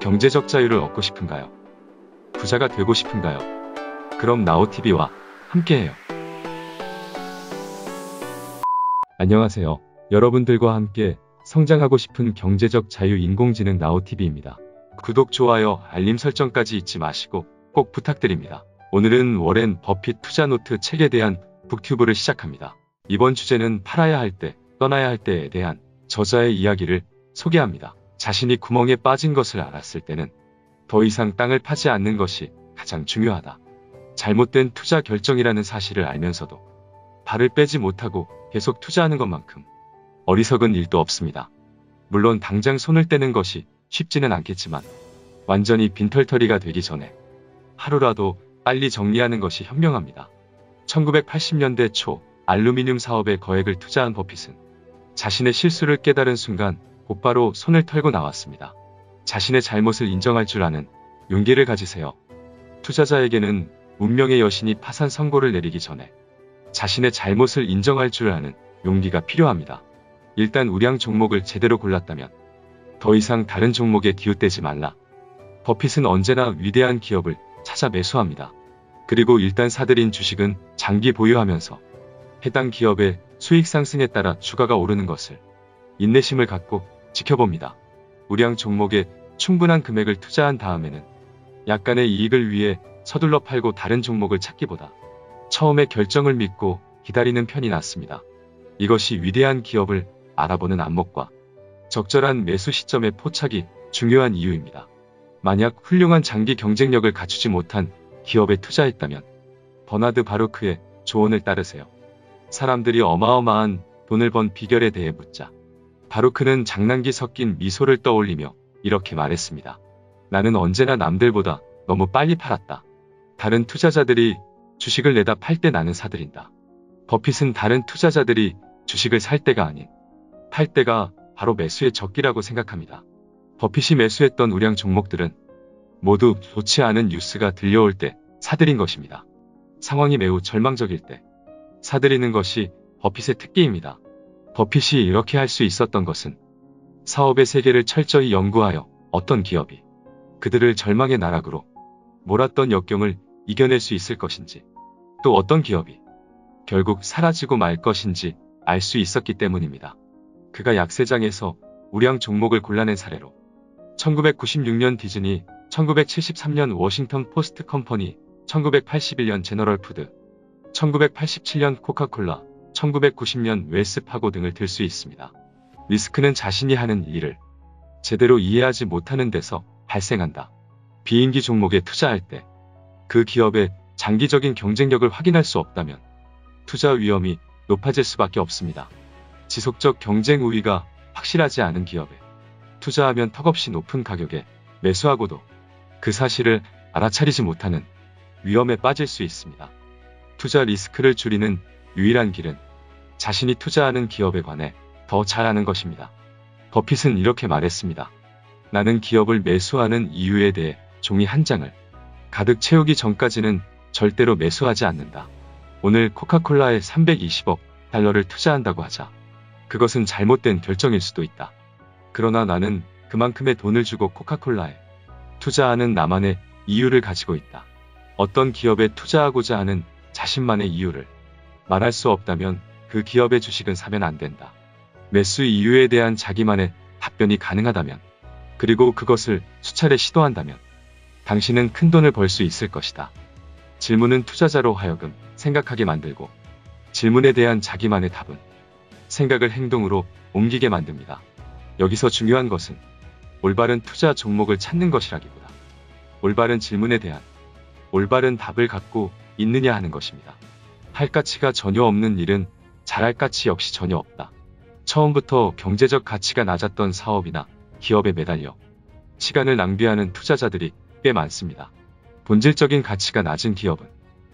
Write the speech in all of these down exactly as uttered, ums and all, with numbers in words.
경제적 자유를 얻고 싶은가요? 부자가 되고 싶은가요? 그럼 나우티비와 함께해요. 안녕하세요. 여러분들과 함께 성장하고 싶은 경제적 자유 인공지능 나우티비입니다. 구독, 좋아요, 알림 설정까지 잊지 마시고 꼭 부탁드립니다. 오늘은 워렌 버핏 투자노트 책에 대한 북튜브를 시작합니다. 이번 주제는 팔아야 할 때, 떠나야 할 때에 대한 저자의 이야기를 소개합니다. 자신이 구멍에 빠진 것을 알았을 때는 더 이상 땅을 파지 않는 것이 가장 중요하다. 잘못된 투자 결정이라는 사실을 알면서도 발을 빼지 못하고 계속 투자하는 것만큼 어리석은 일도 없습니다. 물론 당장 손을 떼는 것이 쉽지는 않겠지만 완전히 빈털터리가 되기 전에 하루라도 빨리 정리하는 것이 현명합니다. 천구백팔십 년대 초 알루미늄 사업에 거액을 투자한 버핏은 자신의 실수를 깨달은 순간 곧바로 손을 털고 나왔습니다. 자신의 잘못을 인정할 줄 아는 용기를 가지세요. 투자자에게는 운명의 여신이 파산 선고를 내리기 전에 자신의 잘못을 인정할 줄 아는 용기가 필요합니다. 일단 우량 종목을 제대로 골랐다면 더 이상 다른 종목에 기웃대지 말라. 버핏은 언제나 위대한 기업을 찾아 매수합니다. 그리고 일단 사들인 주식은 장기 보유하면서 해당 기업의 수익 상승에 따라 주가가 오르는 것을 인내심을 갖고 지켜봅니다. 우량 종목에 충분한 금액을 투자한 다음에는 약간의 이익을 위해 서둘러 팔고 다른 종목을 찾기보다 처음에 결정을 믿고 기다리는 편이 낫습니다. 이것이 위대한 기업을 알아보는 안목과 적절한 매수 시점의 포착이 중요한 이유입니다. 만약 훌륭한 장기 경쟁력을 갖추지 못한 기업에 투자했다면 버나드 바루크의 조언을 따르세요. 사람들이 어마어마한 돈을 번 비결에 대해 묻자 바루크는 장난기 섞인 미소를 떠올리며 이렇게 말했습니다. 나는 언제나 남들보다 너무 빨리 팔았다. 다른 투자자들이 주식을 내다 팔 때 나는 사들인다. 버핏은 다른 투자자들이 주식을 살 때가 아닌 팔 때가 바로 매수의 적기라고 생각합니다. 버핏이 매수했던 우량 종목들은 모두 좋지 않은 뉴스가 들려올 때 사들인 것입니다. 상황이 매우 절망적일 때 사들이는 것이 버핏의 특기입니다. 버핏이 이렇게 할 수 있었던 것은 사업의 세계를 철저히 연구하여 어떤 기업이 그들을 절망의 나락으로 몰았던 역경을 이겨낼 수 있을 것인지, 또 어떤 기업이 결국 사라지고 말 것인지 알 수 있었기 때문입니다. 그가 약세장에서 우량 종목을 골라낸 사례로 천구백구십육 년 디즈니, 천구백칠십삼 년 워싱턴 포스트 컴퍼니, 천구백팔십일 년 제너럴 푸드, 천구백팔십칠 년 코카콜라, 천구백구십 년 웰스파고 등을 들 수 있습니다. 리스크는 자신이 하는 일을 제대로 이해하지 못하는 데서 발생한다. 비인기 종목에 투자할 때 그 기업의 장기적인 경쟁력을 확인할 수 없다면 투자 위험이 높아질 수밖에 없습니다. 지속적 경쟁 우위가 확실하지 않은 기업에 투자하면 턱없이 높은 가격에 매수하고도 그 사실을 알아차리지 못하는 위험에 빠질 수 있습니다. 투자 리스크를 줄이는 유일한 길은 자신이 투자하는 기업에 관해 더 잘 아는 것입니다. 버핏은 이렇게 말했습니다. 나는 기업을 매수하는 이유에 대해 종이 한 장을 가득 채우기 전까지는 절대로 매수하지 않는다. 오늘 코카콜라에 삼백이십억 달러를 투자한다고 하자. 그것은 잘못된 결정일 수도 있다. 그러나 나는 그만큼의 돈을 주고 코카콜라에 투자하는 나만의 이유를 가지고 있다. 어떤 기업에 투자하고자 하는 자신만의 이유를 말할 수 없다면 그 기업의 주식은 사면 안 된다. 매수 이유에 대한 자기만의 답변이 가능하다면, 그리고 그것을 수차례 시도한다면 당신은 큰 돈을 벌 수 있을 것이다. 질문은 투자자로 하여금 생각하게 만들고, 질문에 대한 자기만의 답은 생각을 행동으로 옮기게 만듭니다. 여기서 중요한 것은 올바른 투자 종목을 찾는 것이라기보다 올바른 질문에 대한 올바른 답을 갖고 있느냐 하는 것입니다. 할 가치가 전혀 없는 일은 잘할 가치 역시 전혀 없다. 처음부터 경제적 가치가 낮았던 사업이나 기업에 매달려 시간을 낭비하는 투자자들이 꽤 많습니다. 본질적인 가치가 낮은 기업은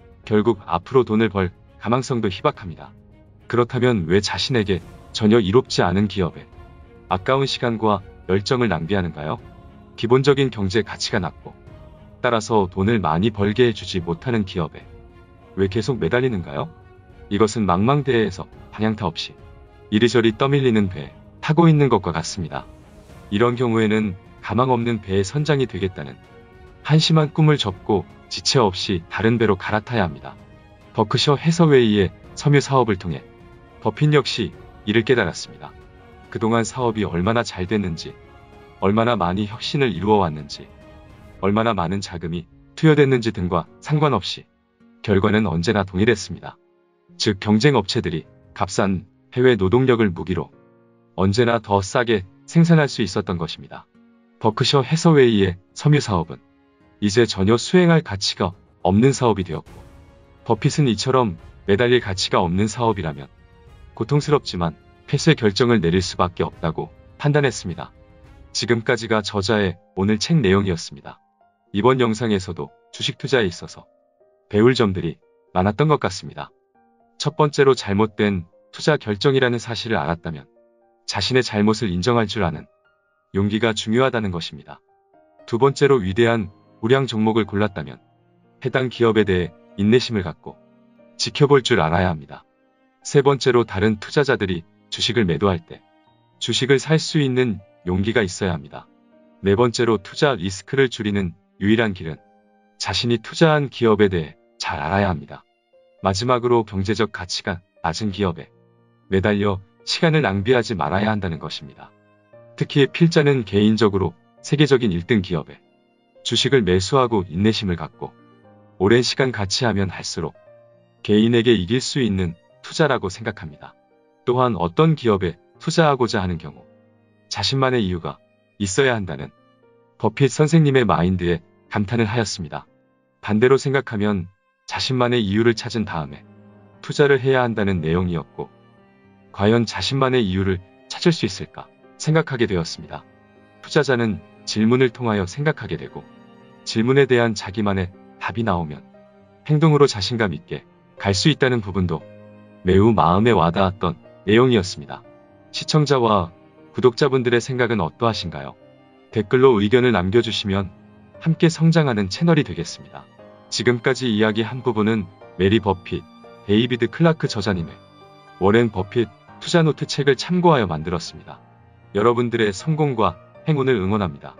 결국 앞으로 돈을 벌 가망성도 희박합니다. 그렇다면 왜 자신에게 전혀 이롭지 않은 기업에 아까운 시간과 열정을 낭비하는가요? 기본적인 경제 가치가 낮고 따라서 돈을 많이 벌게 해주지 못하는 기업에 왜 계속 매달리는가요? 이것은 망망대해에서 방향타 없이 이리저리 떠밀리는 배에 타고 있는 것과 같습니다. 이런 경우에는 가망 없는 배의 선장이 되겠다는 한심한 꿈을 접고 지체 없이 다른 배로 갈아타야 합니다. 버크셔 해서웨이의 섬유 사업을 통해 버핏 역시 이를 깨달았습니다. 그동안 사업이 얼마나 잘 됐는지, 얼마나 많이 혁신을 이루어왔는지, 얼마나 많은 자금이 투여됐는지 등과 상관없이 결과는 언제나 동일했습니다. 즉 경쟁 업체들이 값싼 해외 노동력을 무기로 언제나 더 싸게 생산할 수 있었던 것입니다. 버크셔 해서웨이의 섬유 사업은 이제 전혀 수행할 가치가 없는 사업이 되었고, 버핏은 이처럼 매달릴 가치가 없는 사업이라면 고통스럽지만 폐쇄 결정을 내릴 수밖에 없다고 판단했습니다. 지금까지가 저자의 오늘 책 내용이었습니다. 이번 영상에서도 주식 투자에 있어서 배울 점들이 많았던 것 같습니다. 첫 번째로 잘못된 투자 결정이라는 사실을 알았다면 자신의 잘못을 인정할 줄 아는 용기가 중요하다는 것입니다. 두 번째로 위대한 우량 종목을 골랐다면 해당 기업에 대해 인내심을 갖고 지켜볼 줄 알아야 합니다. 세 번째로 다른 투자자들이 주식을 매도할 때 주식을 살 수 있는 용기가 있어야 합니다. 네 번째로 투자 리스크를 줄이는 유일한 길은 자신이 투자한 기업에 대해 잘 알아야 합니다. 마지막으로 경제적 가치가 낮은 기업에 매달려 시간을 낭비하지 말아야 한다는 것입니다. 특히 필자는 개인적으로 세계적인 일 등 기업에 주식을 매수하고 인내심을 갖고 오랜 시간 같이 하면 할수록 개인에게 이길 수 있는 투자라고 생각합니다. 또한 어떤 기업에 투자하고자 하는 경우 자신만의 이유가 있어야 한다는 버핏 선생님의 마인드에 감탄을 하였습니다. 반대로 생각하면 자신만의 이유를 찾은 다음에 투자를 해야 한다는 내용이었고, 과연 자신만의 이유를 찾을 수 있을까 생각하게 되었습니다. 투자자는 질문을 통하여 생각하게 되고, 질문에 대한 자기만의 답이 나오면 행동으로 자신감 있게 갈 수 있다는 부분도 매우 마음에 와닿았던 내용이었습니다. 시청자와 구독자분들의 생각은 어떠하신가요? 댓글로 의견을 남겨주시면 함께 성장하는 채널이 되겠습니다. 지금까지 이야기한 부분은 메리 버핏, 데이비드 클라크 저자님의 워렌 버핏 투자노트 책을 참고하여 만들었습니다. 여러분들의 성공과 행운을 응원합니다.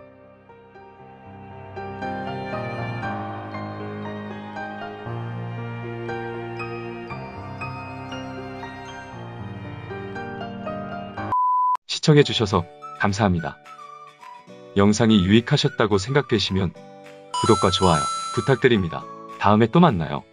시청해주셔서 감사합니다. 영상이 유익하셨다고 생각되시면 구독과 좋아요 부탁드립니다. 다음에 또 만나요.